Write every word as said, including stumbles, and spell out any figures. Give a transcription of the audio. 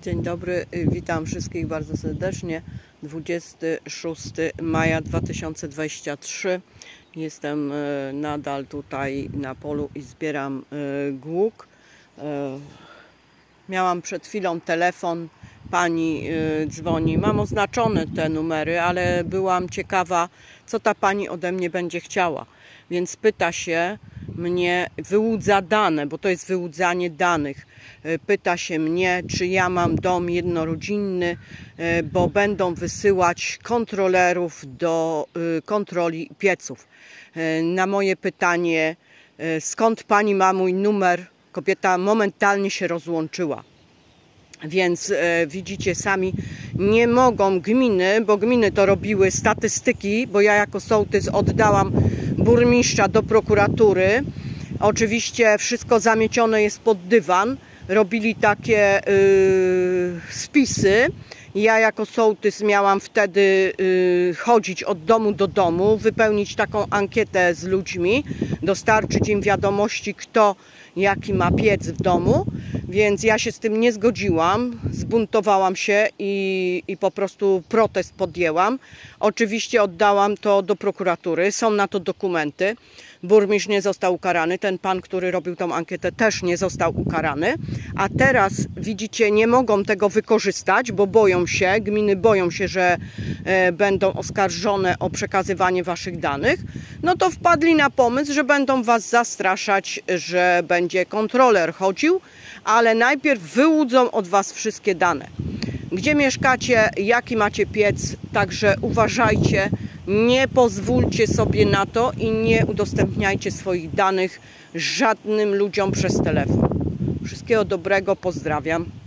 Dzień dobry, witam wszystkich bardzo serdecznie. dwudziestego szóstego maja dwa tysiące dwudziestego trzeciego. Jestem nadal tutaj na polu i zbieram głuk. Miałam przed chwilą telefon, pani dzwoni. Mam oznaczone te numery, ale byłam ciekawa, co ta pani ode mnie będzie chciała. Więc pyta się mnie, wyłudza dane, bo to jest wyłudzanie danych. Pyta się mnie, czy ja mam dom jednorodzinny, bo będą wysyłać kontrolerów do kontroli pieców. Na moje pytanie, skąd pani ma mój numer, kobieta momentalnie się rozłączyła. Więc e, widzicie sami, nie mogą gminy, bo gminy to robiły statystyki, bo ja jako sołtys oddałam burmistrza do prokuratury. Oczywiście wszystko zamiecione jest pod dywan. Robili takie y, spisy. Ja jako sołtys miałam wtedy y, chodzić od domu do domu, wypełnić taką ankietę z ludźmi, dostarczyć im wiadomości, kto jaki ma piec w domu, więc ja się z tym nie zgodziłam, zbuntowałam się i, i po prostu protest podjęłam. Oczywiście oddałam to do prokuratury, są na to dokumenty. Burmistrz nie został ukarany, ten pan, który robił tą ankietę, też nie został ukarany. A teraz, widzicie, nie mogą tego wykorzystać, bo boją się, gminy boją się, że e, będą oskarżone o przekazywanie waszych danych. No to wpadli na pomysł, że będą was zastraszać, że będzie kontroler chodził, ale najpierw wyłudzą od was wszystkie dane. Gdzie mieszkacie, jaki macie piec, także uważajcie, nie pozwólcie sobie na to i nie udostępniajcie swoich danych żadnym ludziom przez telefon. Wszystkiego dobrego, pozdrawiam.